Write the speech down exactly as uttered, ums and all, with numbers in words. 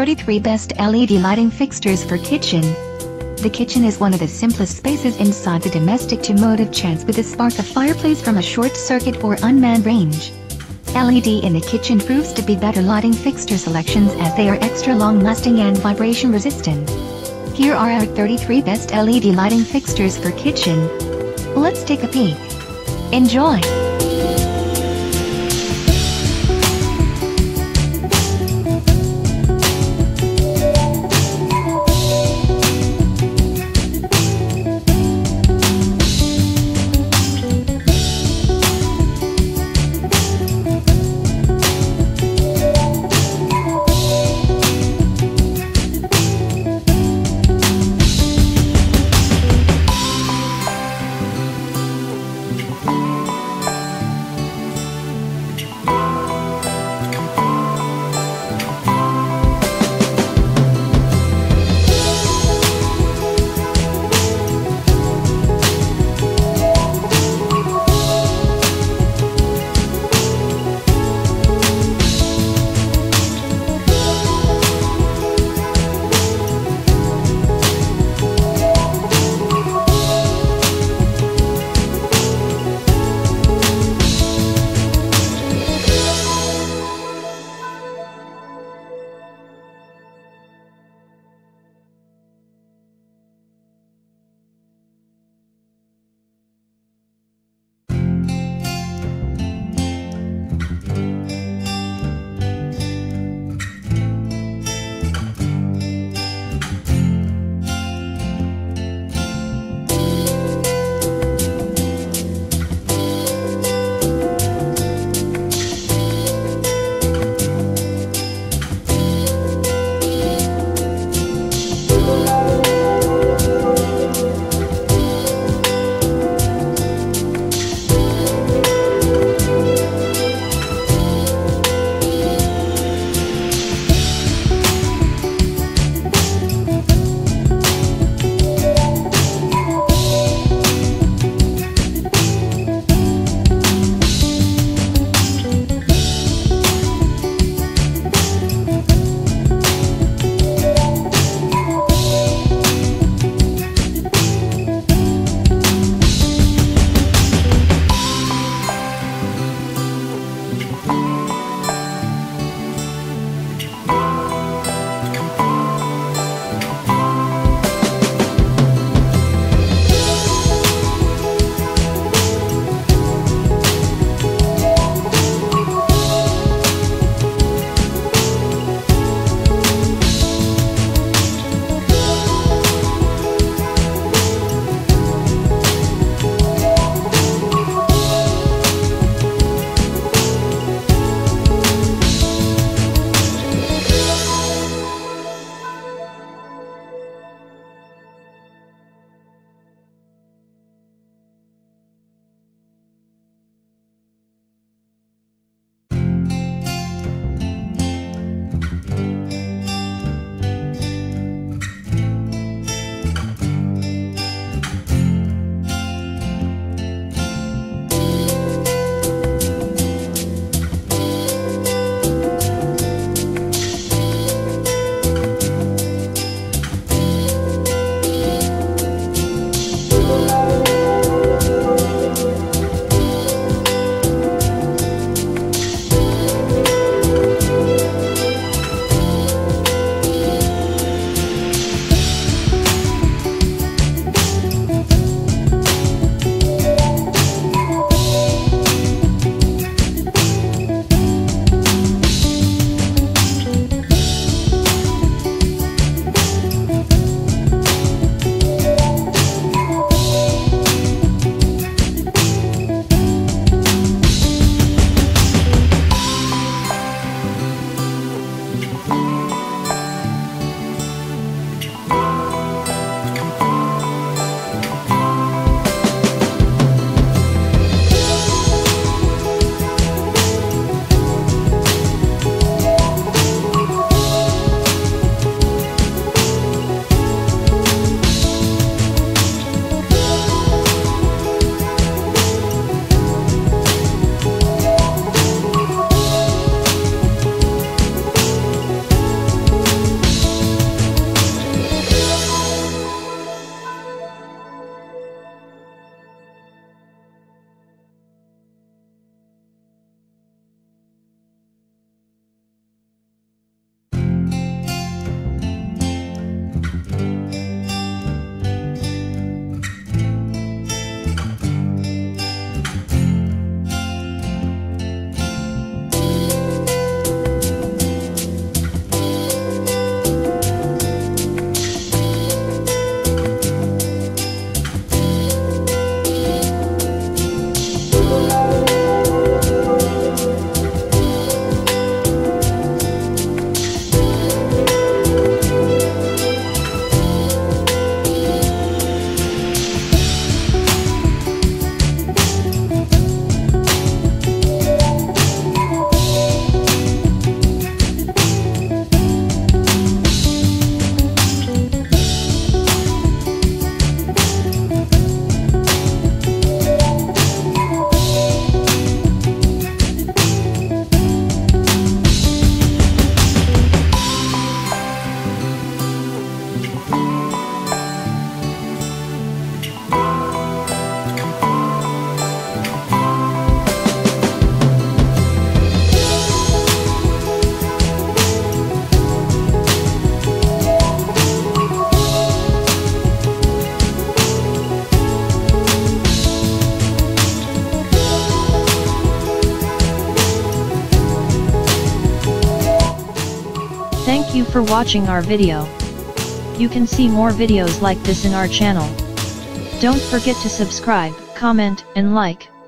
thirty-three Best L E D Lighting Fixtures for Kitchen. The kitchen is one of the simplest spaces inside the domestic to motive chance with a spark of fireplace from a short circuit or unmanned range. L E D in the kitchen proves to be better lighting fixture selections as they are extra long-lasting and vibration-resistant. Here are our thirty-three best L E D lighting fixtures for kitchen. Let's take a peek. Enjoy! for watching our video. You can see more videos like this in our channel. Don't forget to subscribe, comment, and like.